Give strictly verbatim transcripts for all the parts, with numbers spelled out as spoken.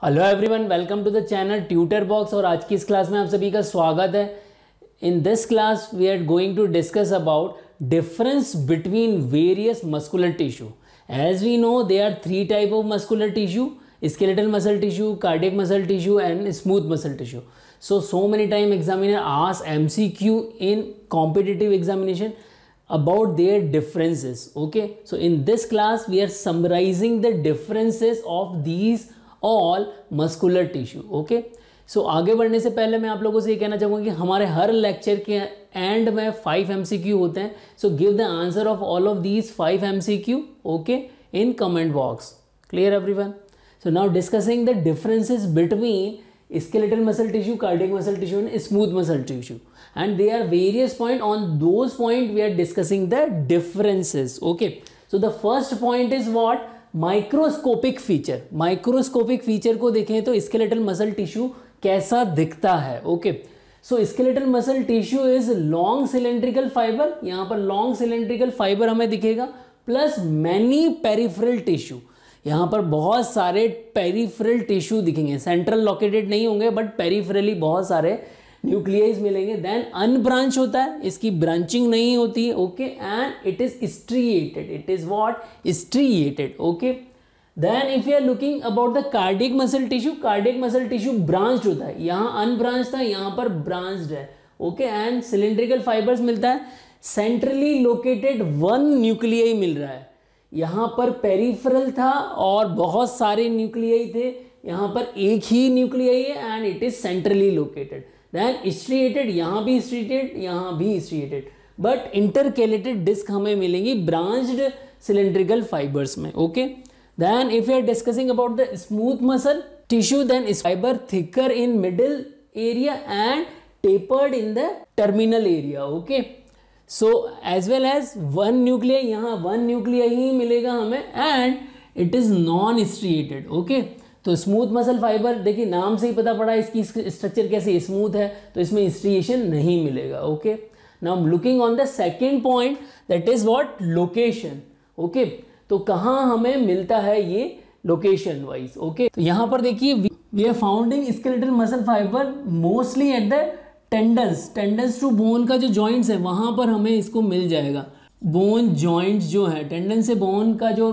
Hello everyone, welcome to the channel tutor box. और आज की इस क्लास में आप सभी का स्वागत है। In this class we are going to discuss about difference between various muscular tissue. As we know they are three type of muscular tissue: skeletal muscle tissue, cardiac muscle tissue and smooth muscle tissue. So so many time examiner ask M C Q in competitive examination about their differences. Okay, so in this class we are summarizing the differences of these all muscular tissue. Okay, so आगे बढ़ने से पहले मैं आप लोगों से ये कहना चाहूँगा कि हमारे हर लेक्चर के एंड में फाइव एम सी क्यू होते हैं. So give the answer of all of these five M C Q okay in comment box. Clear everyone? So now discussing the differences between skeletal muscle tissue, cardiac muscle tissue and smooth muscle tissue, and there are various point. On those point we are discussing the differences. Okay, so the first point is what? Microscopic feature. Microscopic feature को देखें तो skeletal muscle tissue कैसा दिखता है. Okay, so skeletal muscle tissue is long cylindrical fiber. यहाँ पर long cylindrical fiber हमें दिखेगा plus many peripheral tissue. यहाँ पर बहुत सारे पेरिफेरल टिश्यू दिखेंगे. सेंट्रल लोकेटेड नहीं होंगे बट पेरिफेरली बहुत सारे न्यूक्लियस मिलेंगे. देन अनब्रांच होता है, इसकी ब्रांचिंग नहीं होती है. Okay, and it is striated. It is what? Striated. Okay, then if you are looking about the cardiac muscle tissue, cardiac muscle tissue branch होता है. यहाँ अनब्रांच था, यहाँ पर ब्रांच्ड है. ओके, एंड सिलिंड्रिकल फाइबर्स मिलता है. सेंट्रली लोकेटेड वन न्यूक्लियाई मिल रहा है. यहाँ पर पेरिफेरल था और बहुत सारे न्यूक्लियाई थे. यहाँ पर एक ही न्यूक्लियाई है and it is centrally located. Then striated, यहाँ भी स्ट्रिएटेड, यहाँ भी स्ट्रिएटेड, बट इंटरकेलेटेड डिस्क हमें मिलेंगी ब्रांच्ड सिलिंड्रिकल फाइबर्स में. Okay, then if you are discussing about the smooth muscle tissue, then fibre thicker in middle area and tapered in the terminal area. Okay, so as well as one nuclei, यहाँ one nuclei ही मिलेगा हमें and it is non striated. Okay, तो smooth muscle fibre देखिए नाम से ही पता पड़ा इसकी स्ट्रक्चर कैसे स्मूथ है, तो इसमें स्ट्रिएशन नहीं मिलेगा. Okay, now looking on the second point, that is what? Location. Okay, तो कहाँ हमें मिलता है ये लोकेशन वाइज. ओके, तो यहाँ पर देखिए we are founding skeletal muscle fibre mostly at the tendons. Tendons to bone का जो जॉइंट्स है वहाँ पर हमें इसको मिल जाएगा. बोन जॉइंट्स जो है, टेंडन से बोन का जो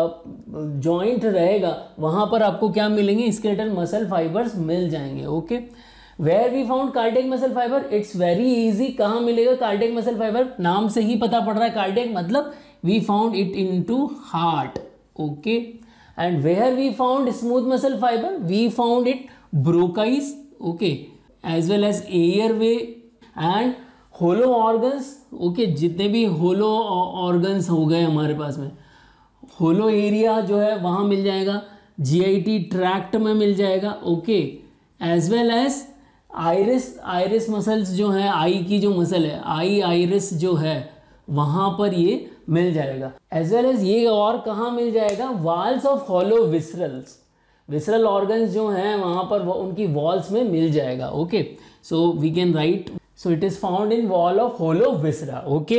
जॉइंट रहेगा वहाँ पर आपको क्या मिलेंगे? स्केलेटल मसल फाइबर्स मिल जाएंगे. Okay, where we found cardiac muscle fibre? It's very easy. कहाँ मिलेगा कार्डियक मसल फाइबर? नाम से ही पता पड़ रहा है कार्डियक मतलब we found it into heart. Okay, and where we found smooth muscle fibre? We found it bronchi. Okay, as well as airway and hollow organs. Okay, जितने भी होलो ऑर्गन्स हो गए हमारे पास में, होलो एरिया जो है वहाँ मिल जाएगा. जीआईटी ट्रैक्ट में मिल जाएगा. Okay, as well as iris. Iris muscles जो है, आई की जो मसल है, आई आइरिस जो है वहाँ पर ये मिल जाएगा. एज वेल एज ये और कहाँ मिल जाएगा? Walls of hollow viscerals. Visceral organs जो हैं वहाँ पर वो उनकी वॉल्स में मिल जाएगा. Okay, so we can write, so it is found in wall of hollow viscera. Okay,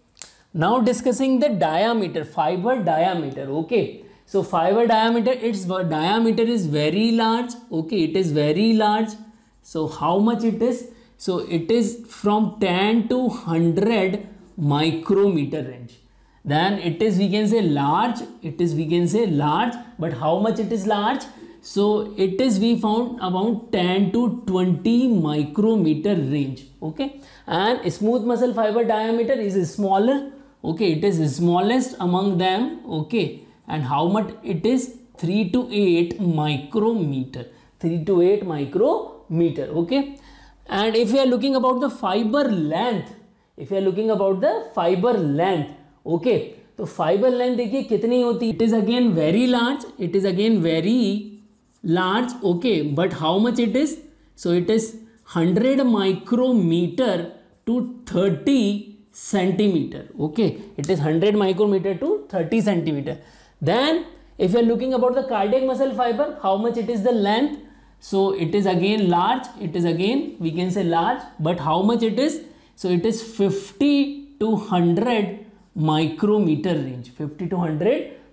now discussing the diameter, fibre diameter. Okay, so fibre diameter, it's diameter is very large. Okay, it is very large. So how much it is? So it is from ten to hundred micrometre range. Then it is, we can say large, it is, we can say large, but how much it is large? So it is, we found around ten to twenty micrometer range. Okay, and smooth muscle fiber diameter is smaller. Okay, it is smallest among them. Okay, and how much it is? three to eight micrometer. three to eight micrometer. Okay, and if you are looking about the fiber length, if you are looking about the fiber length, okay okay, तो fibre length देखिए कितनी होती है? It is again very large. It is again very large. Okay, but how much it is? So it is hundred micrometre to thirty centimetre. Okay, it is hundred micrometre to thirty centimetre. Then if you are looking about the cardiac muscle fibre, how much it is the length? So it is again large. It is again we can say large, but how much it is? So it is fifty to hundred micrometer range. fifty to one hundred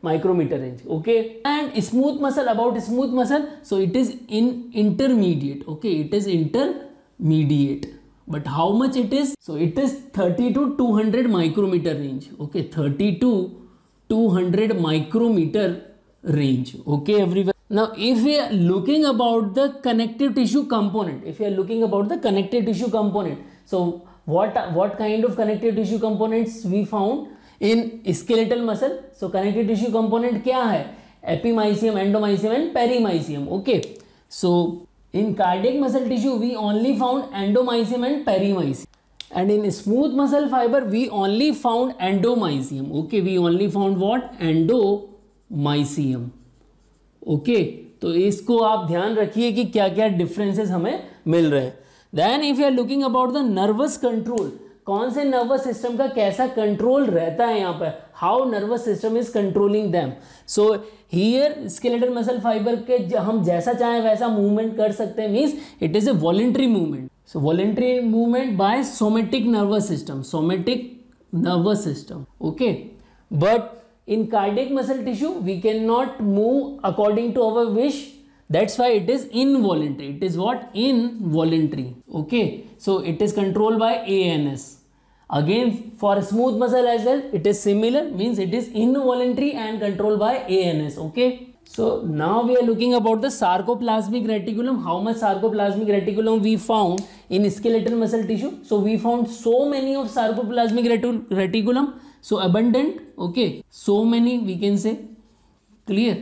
micrometer range. Okay, and smooth muscle, about smooth muscle, so it is in intermediate. Okay, it is intermediate, but how much it is? So it is thirty to two hundred micrometer range. Okay, thirty to two hundred micrometer range. Okay, everyone. Now if we are looking about the connective tissue component, if we are looking about the connective tissue component, so what what kind of connective tissue components we found in skeletal muscle? So connective tissue component क्या है? Epimysium, endomysium and perimysium. Okay, so in cardiac muscle tissue we only found endomysium and perimysium, and in smooth muscle fiber we only found endomysium. Okay, we only found what? Endomysium. Okay okay, तो इसको आप ध्यान रखिए कि क्या क्या differences हमें मिल रहे हैं. Then if you are looking about the nervous control, कौन से नर्वस सिस्टम का कैसा कंट्रोल रहता है यहाँ पर, how nervous system is controlling them. So here skeletal muscle fibre के हम जैसा चाहें वैसा मूवमेंट कर सकते हैं, means it is a voluntary movement. So voluntary movement by somatic nervous system, somatic nervous system. Okay, but in cardiac muscle tissue we cannot move according to our wish, that's why it is involuntary. It is what? Involuntary. Okay, so it is controlled by A N S. Again for smooth muscle as well it is similar, means it is involuntary and controlled by A N S. Okay, so now we are looking about the sarcoplasmic reticulum. How much sarcoplasmic reticulum we found in skeletal muscle tissue? So we found so many of sarcoplasmic reticulum, so abundant. Okay, so many we can say, clear.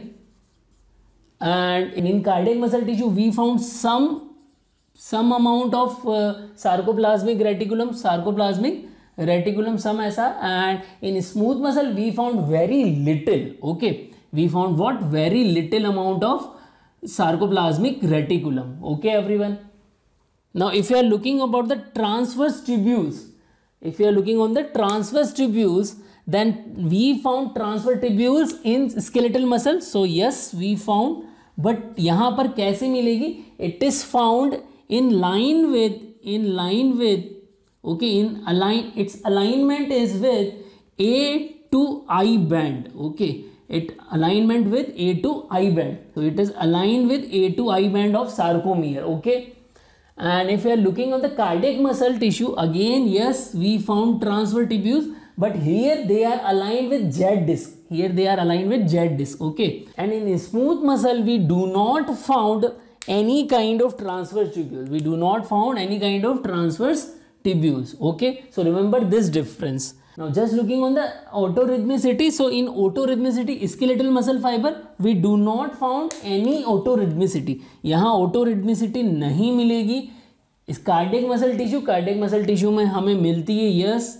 And in cardiac muscle tissue we found some some amount of uh, sarcoplasmic reticulum, sarcoplasmic reticulum some ऐसा, and in smooth muscle we found very little. Okay, we found what? Very little amount of sarcoplasmic reticulum. Okay, everyone. Now if you are looking about the transverse tubules, if you are looking on the transverse tubules, then we found transverse tubules in skeletal muscle. So yes, we found, but यहाँ पर कैसे मिलेगी? It is found in line with, in line with, okay, in align, its alignment is with A to I band. Okay, it alignment with A to I band. So it is aligned with A to I band of sarcomere. Okay. And if you are looking on the cardiac muscle tissue, again yes, we found transverse tubules, but here they are aligned with Z disc. Here they are aligned with Z disc. Okay, and in smooth muscle we do not found any kind of transverse tubules. We do not found any kind of transverse tubules. Okay, so remember this difference. Now just looking on the autorhythmicity, so in autorhythmicity skeletal muscle fiber we do not found any autorhythmicity. यहाँ autorhythmicity नहीं मिलेगी. इस cardiac muscle tissue, cardiac muscle tissue में हमें मिलती है yes,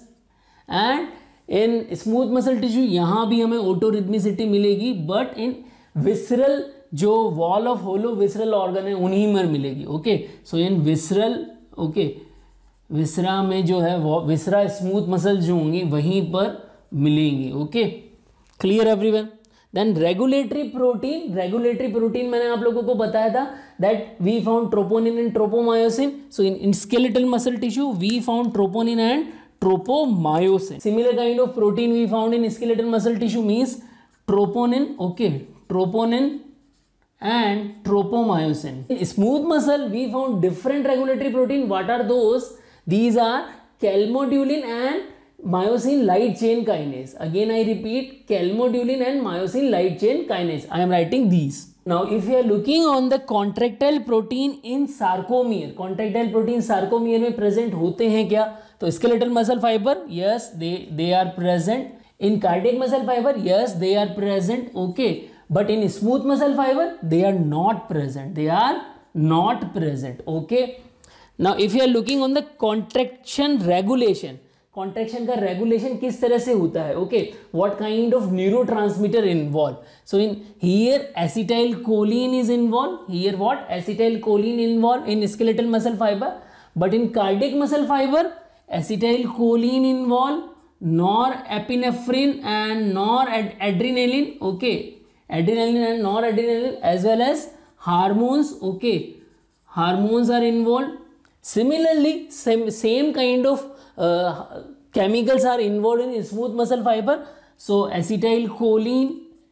and in smooth muscle tissue यहाँ भी हमें autorhythmicity मिलेगी, but in visceral जो wall of hollow visceral organ है उन्हीं में मिलेगी. Okay, so in visceral, okay, विसरा में जो है वो विसरा स्मूथ मसल जो होंगी वहीं पर मिलेंगी. Okay, clear everyone. Then regulatory protein, regulatory protein मैंने आप लोगों को बताया था that we found troponin and tropomyosin. So in in skeletal muscle tissue we found troponin and tropomyosin. Similar kind of protein we found in skeletal muscle tissue means troponin. Okay, troponin and tropomyosin. In smooth muscle we found different regulatory protein. What are those? These are calmodulin and myosin light chain kinase. Again I repeat, calmodulin and myosin light chain kinase. I am writing these. Now if you are looking on the contractile protein in sarcomere, contractile protein sarcomere में present होते हैं क्या? तो skeletal muscle fiber, yes, they they are present. In cardiac muscle fiber, yes, they are present. Okay, but in smooth muscle fiber they are not present. They are not present. Okay. Now if you are looking on the contraction regulation, contraction का regulation किस तरह से होता है? Okay, what kind of neurotransmitter involved? So in here acetylcholine is involved. Here what? Acetylcholine involved in skeletal muscle fiber, but in cardiac muscle fiber acetylcholine involved, norepinephrine and noradrenaline. Okay, adrenaline and noradrenaline as well as hormones. Okay, hormones are involved. Similarly, same, same kind of uh, chemicals are involved in smooth muscle fiber. So acetylcholine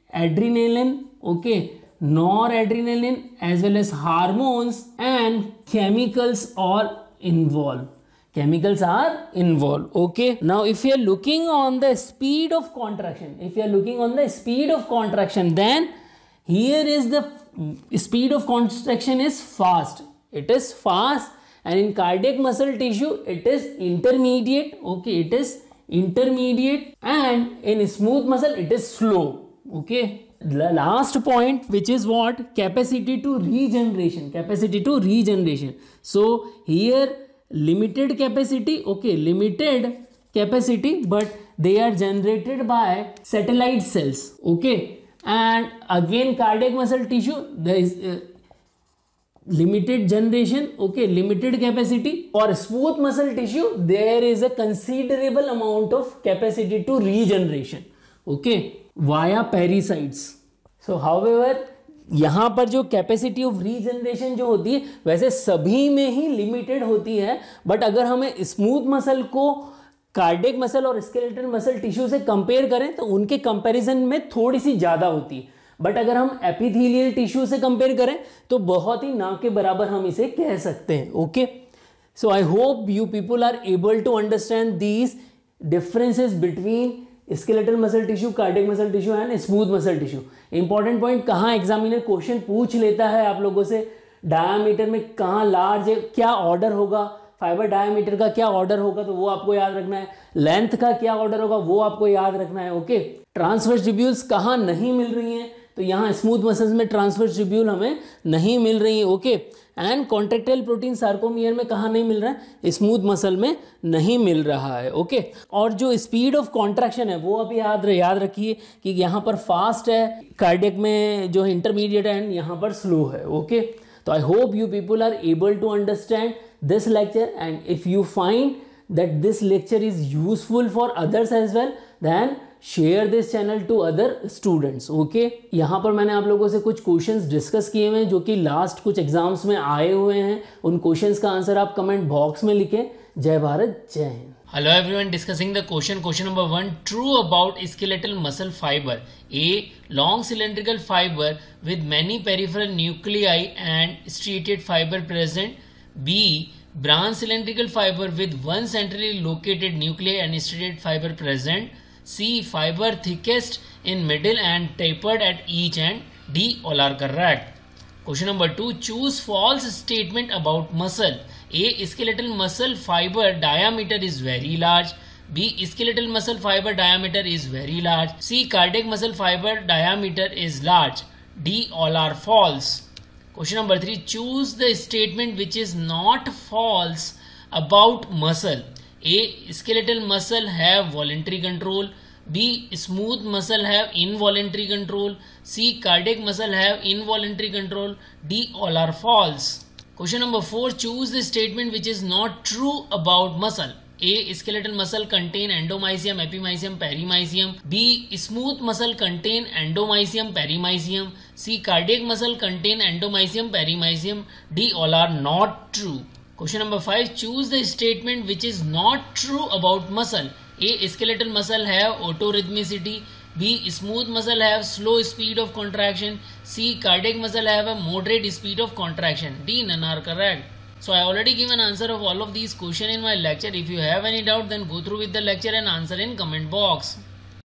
adrenaline, okay, noradrenaline, as well as hormones and chemicals are involved. Chemicals are involved. Okay. Now, if you are looking on the speed of contraction, if you are looking on the speed of contraction, then here is the speed of contraction is fast. It is fast, and in cardiac muscle tissue, it is intermediate. Okay. It is intermediate, and in smooth muscle, it is slow. Okay. The last point, which is what? Capacity to regeneration. Capacity to regeneration. So here limited capacity, okay, limited capacity, but they are generated by satellite cells, okay. And again, cardiac muscle tissue, there is uh, limited generation, okay, limited capacity. For smooth muscle tissue, there is a considerable amount of capacity to regeneration, okay, via pericytes. So however, यहाँ पर जो capacity of regeneration जो होती है वैसे सभी में ही limited होती है, बट अगर हमें स्मूथ मसल को कार्डियक मसल और स्केलेटल मसल टिश्यू से कंपेयर करें तो उनके कंपैरिजन में थोड़ी सी ज़्यादा होती है, बट अगर हम एपिथेलियल टिश्यू से कंपेयर करें तो बहुत ही ना के बराबर हम इसे कह सकते हैं. Okay, so I hope you people are able to understand these differences between skeletal muscle tissue, cardiac muscle tissue and smooth muscle tissue. Important point, कहाँ एग्जामिनर क्वेश्चन पूछ लेता है आप लोगों से, डायामीटर में कहाँ लार्ज है, क्या ऑर्डर होगा, फाइबर डायामीटर का क्या ऑर्डर होगा तो वो आपको याद रखना है, लेंथ का क्या ऑर्डर होगा वो आपको याद रखना है. ओके, ट्रांसवर्स ट्यूब्यूल्स कहाँ नहीं मिल रही हैं तो यहाँ स्मूथ मसल्स में ट्रांसवर्स ट्यूब्यूल हमें नहीं मिल रही है. Okay, and contractile protein sarcomere में कहाँ नहीं मिल रहा है, स्मूथ मसल में नहीं मिल रहा है. ओके, और जो स्पीड ऑफ कॉन्ट्रैक्शन है वो अभी याद याद रखिए कि यहाँ पर फास्ट है, कार्डियक में जो इंटरमीडिएट है एंड यहाँ पर स्लो है. ओके, तो I hope you people are able to understand this lecture, and if you find that this lecture is useful for others as well, then share this channel to other students. okay, यहाँ पर मैंने आप लोगों से कुछ questions discuss किए हुए हैं जो कि लास्ट कुछ एग्जाम्स में आए हुए हैं. उन क्वेश्चंस का आंसर आप कमेंट बॉक्स में लिखें. जय भारत, जय Hind. Hello everyone, discussing the question. Question number one, true about skeletal muscle fiber. A, long cylindrical fiber with many peripheral nuclei and striated fiber present. B, branch cylindrical fiber with one centrally located nuclei and striated fiber present. C, fiber thickest in middle and tapered at each end. D, all are correct. Question number two, choose false statement about muscle. A, skeletal muscle fiber diameter is very large. B, skeletal muscle fiber diameter is very large. C, cardiac muscle fiber diameter is large. D, all are false. Question number three, choose the statement which is not false about muscle. A, skeletal muscle have voluntary control. B, smooth muscle have involuntary control. C, cardiac muscle have involuntary control. D, all are false. Question number four, choose the statement which is not true about muscle. A, skeletal muscle contain endomysium, epimysium, perimysium. B, smooth muscle contain endomysium, perimysium. C, cardiac muscle contain endomysium, perimysium. D, all are not true. Question number five, choose the statement which is not true about muscle. A, skeletal muscle have autorhythmicity. B, smooth muscle have slow speed of contraction. C, cardiac muscle have a moderate speed of contraction. D, none are correct. So I already given answer of all of these questions in my lecture. If you have any doubt, then go through with the lecture and answer in comment box.